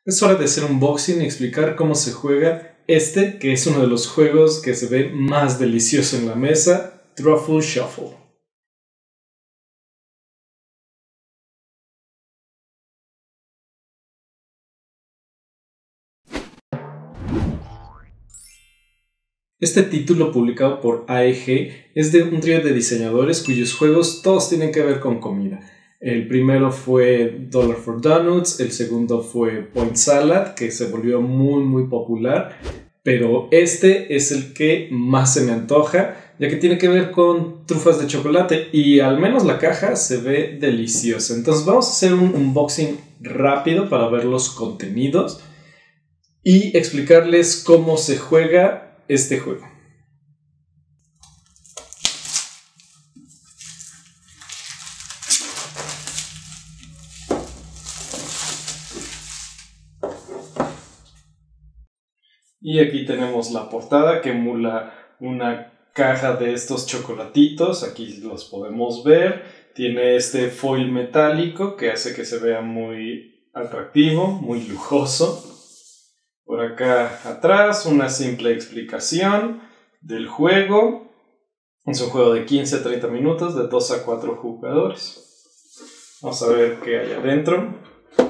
Es hora de hacer un unboxing y explicar cómo se juega este, que es uno de los juegos que se ve más delicioso en la mesa, Truffle Shuffle. Este título, publicado por AEG, es de un trío de diseñadores cuyos juegos todos tienen que ver con comida. El primero fue Dollar for Donuts, el segundo fue Point Salad, que se volvió muy popular, pero este es el que más se me antoja, ya que tiene que ver con trufas de chocolate y al menos la caja se ve deliciosa. Entonces vamos a hacer un unboxing rápido para ver los contenidos y explicarles cómo se juega este juego. Y aquí tenemos la portada que emula una caja de estos chocolatitos. Aquí los podemos ver. Tiene este foil metálico que hace que se vea muy atractivo, muy lujoso. Por acá atrás una simple explicación del juego. Es un juego de 15 a 30 minutos de 2 a 4 jugadores. Vamos a ver qué hay adentro.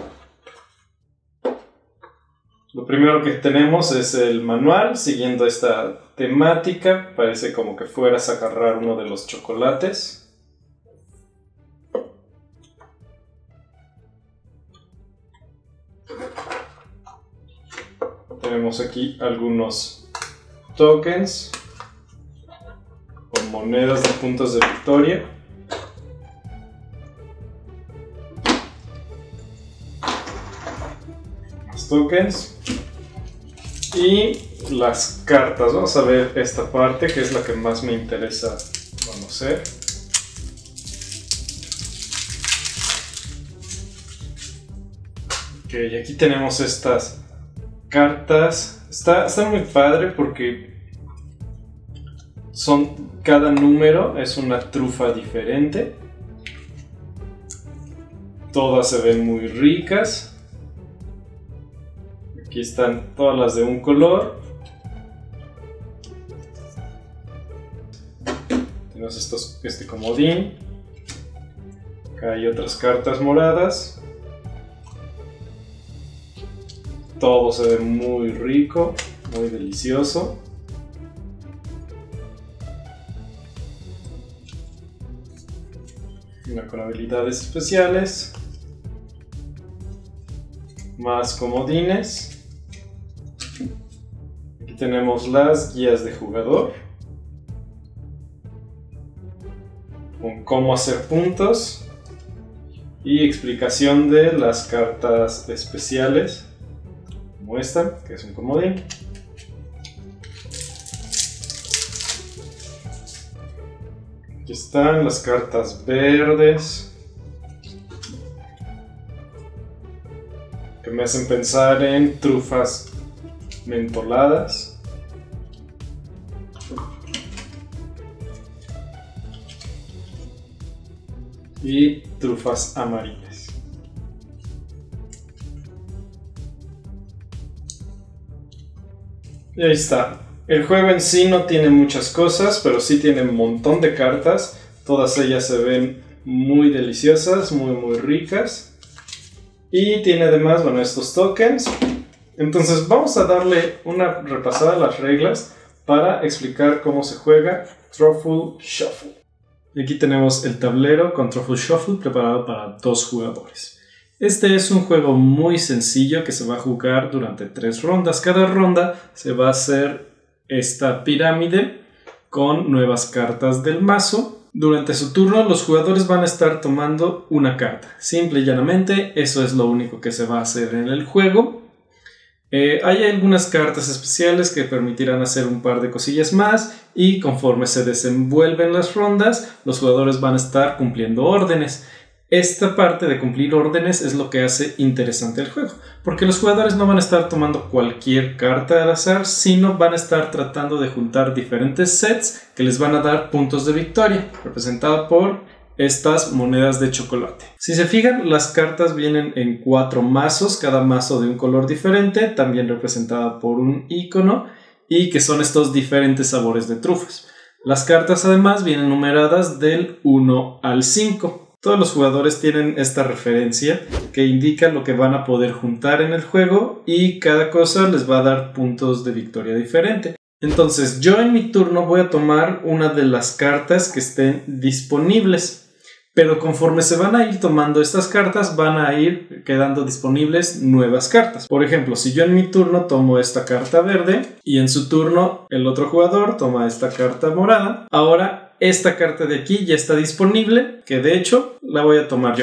Lo primero que tenemos es el manual, siguiendo esta temática. Parece como que fueras a agarrar uno de los chocolates. Tenemos aquí algunos tokens con monedas de puntos de victoria. Más tokens. Y las cartas. Vamos a ver esta parte, que es la que más me interesa conocer. Ok, aquí tenemos estas cartas. Está muy padre porque cada número es una trufa diferente. Todas se ven muy ricas. Aquí están todas las de un color. Tenemos este comodín. Acá hay otras cartas moradas. Todo se ve muy rico, muy delicioso. Una con habilidades especiales. Más comodines. Aquí tenemos las guías de jugador. Con cómo hacer puntos. Y explicación de las cartas especiales. Como esta, que es un comodín. Aquí están las cartas verdes, que me hacen pensar en trufas mentoladas. Y trufas amarillas. Y ahí está. El juego en sí no tiene muchas cosas, pero sí tiene un montón de cartas. Todas ellas se ven muy deliciosas, muy ricas. Y tiene además, bueno, estos tokens. Entonces vamos a darle una repasada a las reglas para explicar cómo se juega Truffle Shuffle. Y aquí tenemos el tablero con Truffle Shuffle preparado para 2 jugadores. Este es un juego muy sencillo que se va a jugar durante 3 rondas. Cada ronda se va a hacer esta pirámide con nuevas cartas del mazo. Durante su turno los jugadores van a estar tomando una carta. Simple y llanamente, eso es lo único que se va a hacer en el juego. Hay algunas cartas especiales que permitirán hacer un par de cosillas más y conforme se desenvuelven las rondas, los jugadores van a estar cumpliendo órdenes. Esta parte de cumplir órdenes es lo que hace interesante el juego, porque los jugadores no van a estar tomando cualquier carta al azar, sino van a estar tratando de juntar diferentes sets que les van a dar puntos de victoria, representada por estas monedas de chocolate. Si se fijan, las cartas vienen en 4 mazos, cada mazo de un color diferente, también representada por un icono, y que son estos diferentes sabores de trufas. Las cartas además vienen numeradas del 1 al 5. Todos los jugadores tienen esta referencia que indica lo que van a poder juntar en el juego y cada cosa les va a dar puntos de victoria diferente. Entonces yo en mi turno voy a tomar una de las cartas que estén disponibles. Pero conforme se van a ir tomando estas cartas, van a ir quedando disponibles nuevas cartas. Por ejemplo, si yo en mi turno tomo esta carta verde y en su turno el otro jugador toma esta carta morada, ahora esta carta de aquí ya está disponible, que de hecho la voy a tomar yo.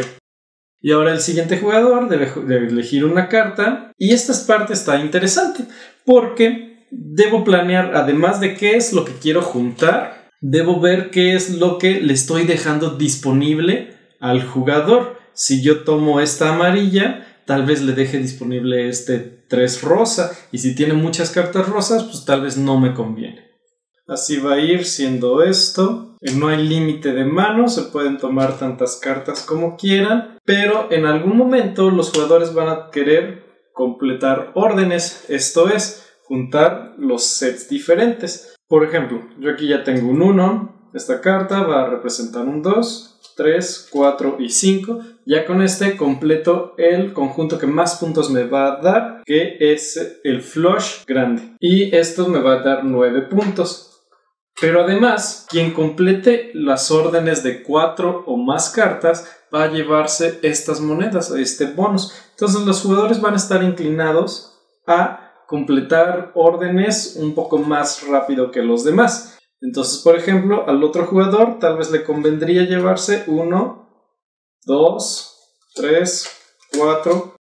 Y ahora el siguiente jugador debe elegir una carta. Y esta parte está interesante porque debo planear, además de qué es lo que quiero juntar, debo ver qué es lo que le estoy dejando disponible al jugador. Si yo tomo esta amarilla, tal vez le deje disponible este 3 rosa. Y si tiene muchas cartas rosas, pues tal vez no me conviene. Así va a ir siendo esto. No hay límite de manos, se pueden tomar tantas cartas como quieran. Pero en algún momento los jugadores van a querer completar órdenes. Esto es, juntar los sets diferentes. Por ejemplo, yo aquí ya tengo un 1, esta carta va a representar un 2, 3, 4 y 5. Ya con este completo el conjunto que más puntos me va a dar, que es el flush grande. Y esto me va a dar 9 puntos. Pero además, quien complete las órdenes de 4 o más cartas va a llevarse estas monedas, este bonus. Entonces los jugadores van a estar inclinados a completar órdenes un poco más rápido que los demás. Entonces, por ejemplo, al otro jugador tal vez le convendría llevarse 1, 2, 3, 4,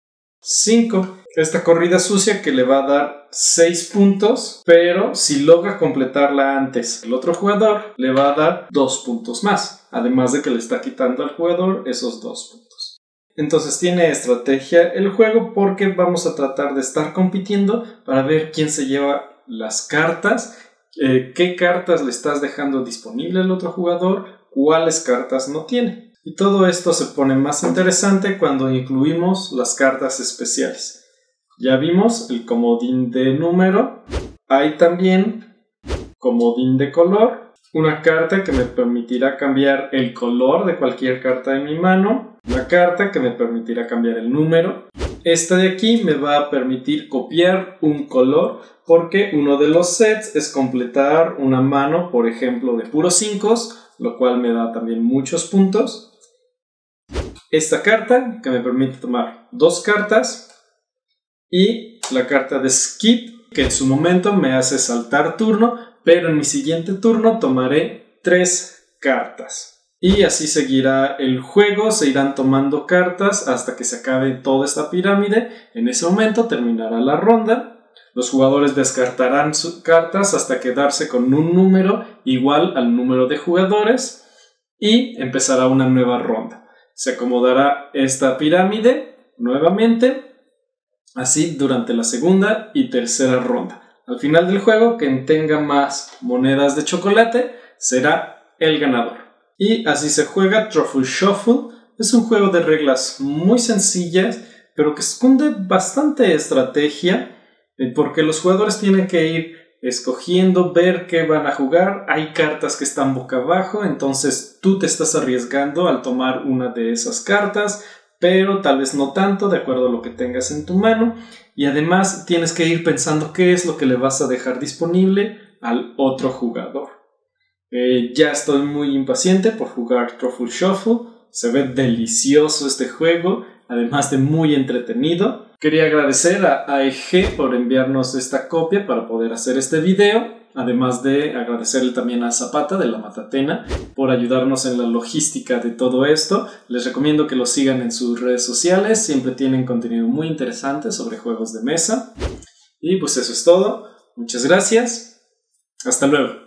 5. Esta corrida sucia que le va a dar 6 puntos, pero si logra completarla antes el otro jugador, le va a dar 2 puntos más, además de que le está quitando al jugador esos 2 puntos. Entonces tiene estrategia el juego porque vamos a tratar de estar compitiendo para ver quién se lleva las cartas, qué cartas le estás dejando disponible al otro jugador, cuáles cartas no tiene. Y todo esto se pone más interesante cuando incluimos las cartas especiales. Ya vimos el comodín de número, hay también comodín de color, una carta que me permitirá cambiar el color de cualquier carta de mi mano, una carta que me permitirá cambiar el número. Esta de aquí me va a permitir copiar un color porque uno de los sets es completar una mano, por ejemplo, de puros 5, lo cual me da también muchos puntos. Esta carta que me permite tomar 2 cartas y la carta de skip que en su momento me hace saltar turno, pero en mi siguiente turno tomaré 3 cartas. Y así seguirá el juego, se irán tomando cartas hasta que se acabe toda esta pirámide. En ese momento terminará la ronda. Los jugadores descartarán sus cartas hasta quedarse con un número igual al número de jugadores y empezará una nueva ronda. Se acomodará esta pirámide nuevamente, así durante la segunda y tercera ronda. Al final del juego, quien tenga más monedas de chocolate será el ganador. Y así se juega Truffle Shuffle. Es un juego de reglas muy sencillas, pero que esconde bastante estrategia, porque los jugadores tienen que ir escogiendo, ver qué van a jugar. Hay cartas que están boca abajo, entonces tú te estás arriesgando al tomar una de esas cartas, pero tal vez no tanto, de acuerdo a lo que tengas en tu mano. Y además tienes que ir pensando qué es lo que le vas a dejar disponible al otro jugador. Ya estoy muy impaciente por jugar Truffle Shuffle. Se ve delicioso este juego, además de muy entretenido. Quería agradecer a AEG por enviarnos esta copia para poder hacer este video. Además de agradecerle también a Zapata de la Matatena por ayudarnos en la logística de todo esto. Les recomiendo que lo sigan en sus redes sociales. Siempre tienen contenido muy interesante sobre juegos de mesa. Y pues eso es todo. Muchas gracias. Hasta luego.